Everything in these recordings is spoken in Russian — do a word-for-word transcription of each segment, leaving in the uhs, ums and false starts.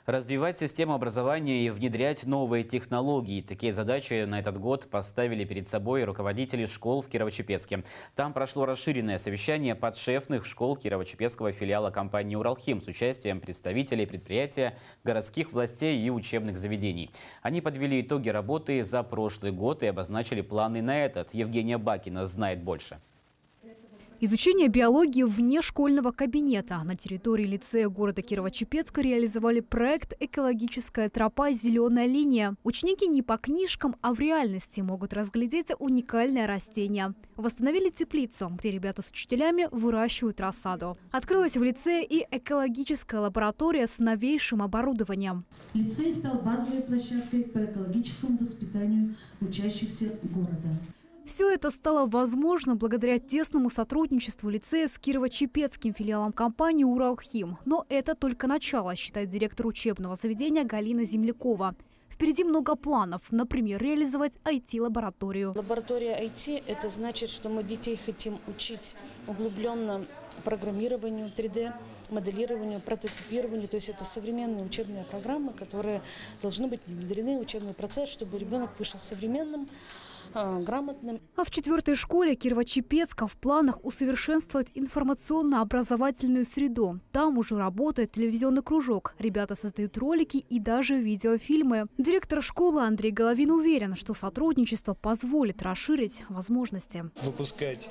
Развивать систему образования и внедрять новые технологии. Такие задачи на этот год поставили перед собой руководители школ в Кирово-Чепецке. Там прошло расширенное совещание подшефных школ Кирово-Чепецкого филиала компании «Уралхим» с участием представителей предприятия, городских властей и учебных заведений. Они подвели итоги работы за прошлый год и обозначили планы на этот. Евгения Бакина знает больше. Изучение биологии вне школьного кабинета. На территории лицея города Кирово-Чепецка реализовали проект «Экологическая тропа. Зеленая линия». Ученики не по книжкам, а в реальности могут разглядеть уникальное растение. Восстановили теплицу, где ребята с учителями выращивают рассаду. Открылась в лицее и экологическая лаборатория с новейшим оборудованием. Лицей стал базовой площадкой по экологическому воспитанию учащихся города. Все это стало возможно благодаря тесному сотрудничеству лицея с Кирово-Чепецким филиалом компании «Уралхим». Но это только начало, считает директор учебного заведения Галина Землякова. Впереди много планов, например, реализовать ай ти-лабораторию. Лаборатория ай ти – это значит, что мы детей хотим учить углубленно программированию, три дэ моделированию, прототипированию. То есть это современные учебные программы, которые должны быть внедрены в учебный процесс, чтобы ребенок вышел современным, грамотным. А в четвертой школе Кирово-Чепецка в планах усовершенствовать информационно-образовательную среду. Там уже работает телевизионный кружок. Ребята создают ролики и даже видеофильмы. Директор школы Андрей Головин уверен, что сотрудничество позволит расширить возможности. Выпускать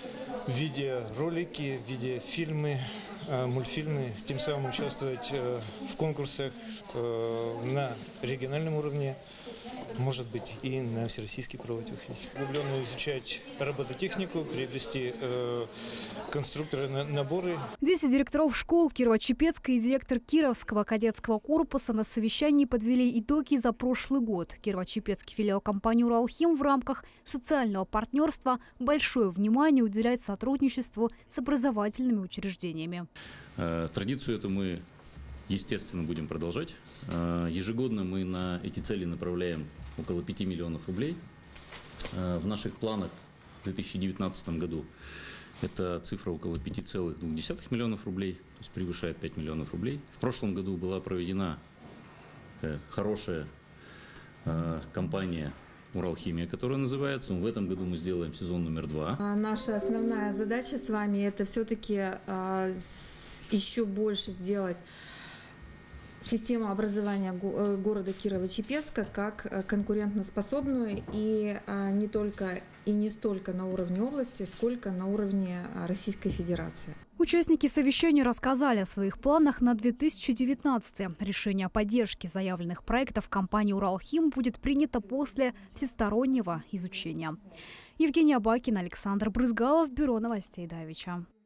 видеоролики, видеофильмы, мультфильмы, тем самым участвовать в конкурсах на региональном уровне, может быть, и на всероссийский проводить. Углубленно изучать робототехнику, приобрести э, конструкторы, на, наборы. десять директоров школ Кирово-Чепецка и директор Кировского кадетского корпуса на совещании подвели итоги за прошлый год. Кирово-Чепецкий филиал компании «Уралхим» в рамках социального партнерства большое внимание уделяет сотрудничеству с образовательными учреждениями. Традицию эту мы, естественно, будем продолжать. Ежегодно мы на эти цели направляем около пяти миллионов рублей. В наших планах в две тысячи девятнадцатом году эта цифра около пяти целых двух десятых миллионов рублей, то есть превышает пять миллионов рублей. В прошлом году была проведена хорошая кампания «Уралхимия», которая называется. В этом году мы сделаем сезон номер два. Наша основная задача с вами – это все-таки еще больше сделать систему образования города Кирово-Чепецка как конкурентоспособную и не только и не столько на уровне области, сколько на уровне Российской Федерации. Участники совещания рассказали о своих планах на две тысячи девятнадцатый. Решение о поддержке заявленных проектов компании «Уралхим» будет принято после всестороннего изучения. Евгения Бакина, Александр Брызгалов, Бюро новостей Давича.